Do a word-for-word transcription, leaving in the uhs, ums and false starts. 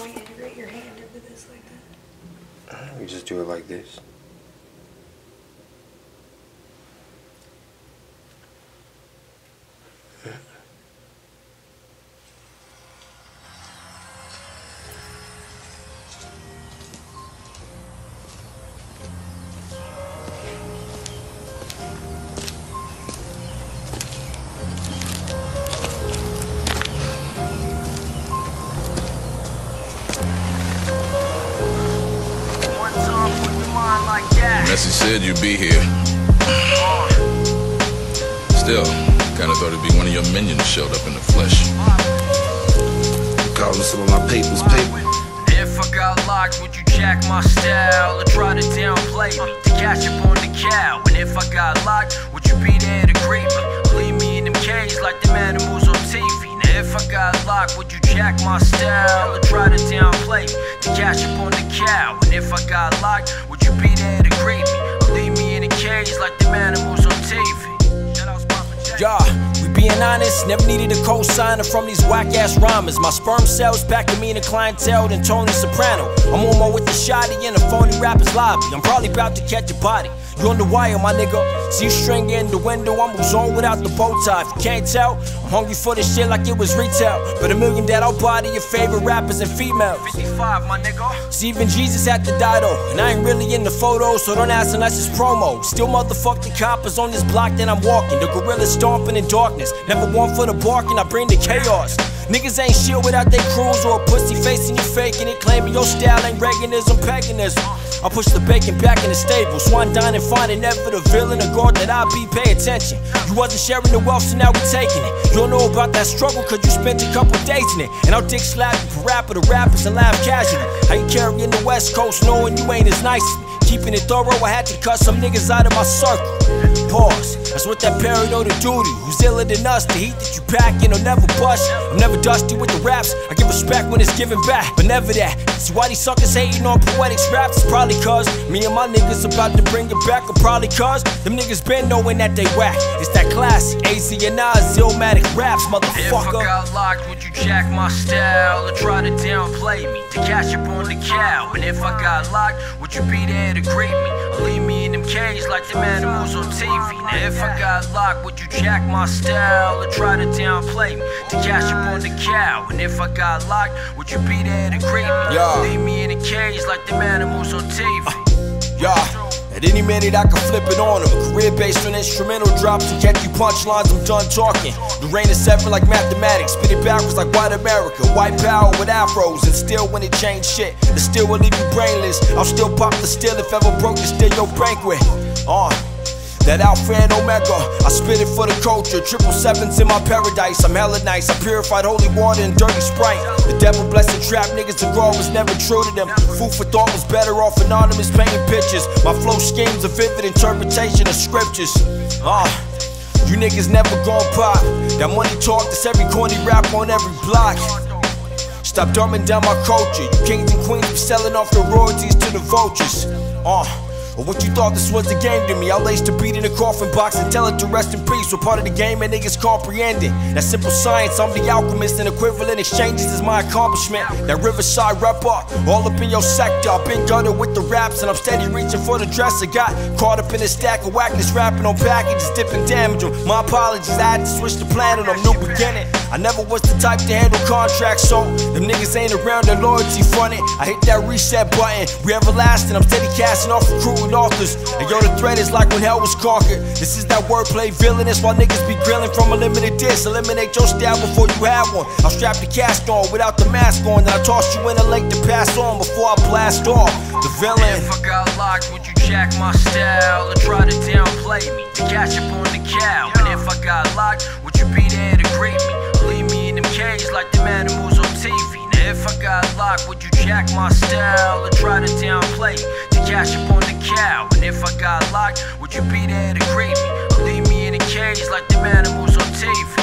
Can we integrate your hand into this like that? We just do it like this. Messi said you'd be here. Still, kinda thought it'd be one of your minions showed up in the flesh. Calling some of my papers paper. If I got locked, would you jack my style or try to downplay me to catch up on the cow? And if I got locked, would you be there to greet me? Leave me in them cages like them animals on T V. Now if I got locked, would you jack my style or try to downplay me to catch up on the cow? And if I got locked, would you be there to greet me? Leave me in a cage like them animals on T V. Yeah, we being honest, never needed a co-signer from these whack-ass rhymers. My sperm cells back to me in the clientele than Tony Soprano. I'm on my with the shotty in a phony rapper's lobby. I'm probably about to catch a body. You on the wire, my nigga. See you string in the window, I'm on without the bow tie. If you can't tell, I'm hungry for this shit like it was retail. But a million that I'll buy to your favorite rappers and females. fifty-five, my nigga. See, even Jesus had to die though. And I ain't really in the photos, so don't ask unless it's promo. Still motherfucking coppers on this block that I'm walking. The gorillas stomping in darkness. Never one for the barking, I bring the chaos. Niggas ain't shit without they crews or a pussy facing you faking it. Claiming your style ain't Reaganism, paganism. I push the bacon back in the stable. Swan dine and find it, never the villain, a guard that I be, pay attention. You wasn't sharing the wealth, so now we taking it. You don't know about that struggle, cause you spent a couple days in it. And I'll dick slap you for rapper to rappers and laugh casually. How you carrying the West Coast knowing you ain't as nice as me? Keeping it thorough, I had to cut some niggas out of my circle. Pause, that's what that parrot ought to do to you. Who's iller than us, the heat that you packin' will never bust. I'm never dusty with the raps, I give respect when it's given back, but never that. See why these suckers hating on poetic raps? It's probably cause me and my niggas about to bring it back, or probably cause them niggas been knowing that they whack. It's that classic A Z and Nas, Illmatic raps, motherfucker. If I got locked, would you jack my style or try to downplay me to catch up on the cow? And if I got locked, would you be there to greet me? Or leave me in them cages like them animals on T V. Now if I got locked, would you jack my style or try to downplay me to catch up on the cow? And if I got locked, would you be there to greet me? Yeah. Leave me in a cage like them animals on T V. Uh, yeah. At any minute I can flip it on them. A career based on instrumental drops and catch you punchlines, I'm done talking. The rain is seven like mathematics, spit it backwards like white America. White power with afros, and still when it change shit, it still will leave you brainless. I'll still pop the still if ever broke to steal your banquet. Uh That Alpha and Omega, I spit it for the culture. Triple sevens in my paradise, I'm hella nice. I purified holy water and dirty Sprite. The devil blessed trap niggas, the girl was never true to them. Food for thought was better off anonymous painting pictures. My flow schemes a vivid interpretation of scriptures. Ah, uh, you niggas never gon' pop. That money talk, that's every corny rap on every block. Stop dumbing down my culture. You kings and queens be selling off the royalties to the vultures. Ah. Uh, Or what you thought this was a game to me? I'll lace the beat in a coffin box and tell it to rest in peace. We're part of the game and niggas comprehending. That simple science, I'm the alchemist, and equivalent exchanges is my accomplishment. That Riverside rapper, all up in your sector. I've been gutted with the raps and I'm steady reaching for the dresser. Got caught up in a stack of whackness, rapping on packages, dipping damage them. My apologies, I had to switch the planet on new beginning. I never was the type to handle contracts, so them niggas ain't around, their loyalty fronted. I hit that reset button, we everlasting, I'm steady casting off recruiting authors. And yo, the threat is like when hell was conquered. This is that wordplay villainous while niggas be grilling from a limited disc. Eliminate your style before you have one. I'll strap the cast on without the mask on, then I toss you in a lake to pass on before I blast off the villain. If I got locked, would you jack my style or try to downplay me to catch up on the cow? And if I got locked, would you be there to greet me? Leave me in them cages like them animals on T V. Now if I got locked, would you jack my style or try to downplay me to catch up on the cow? And if I got locked, would you be there to greet me? Leave me in a cage like them animals on T V.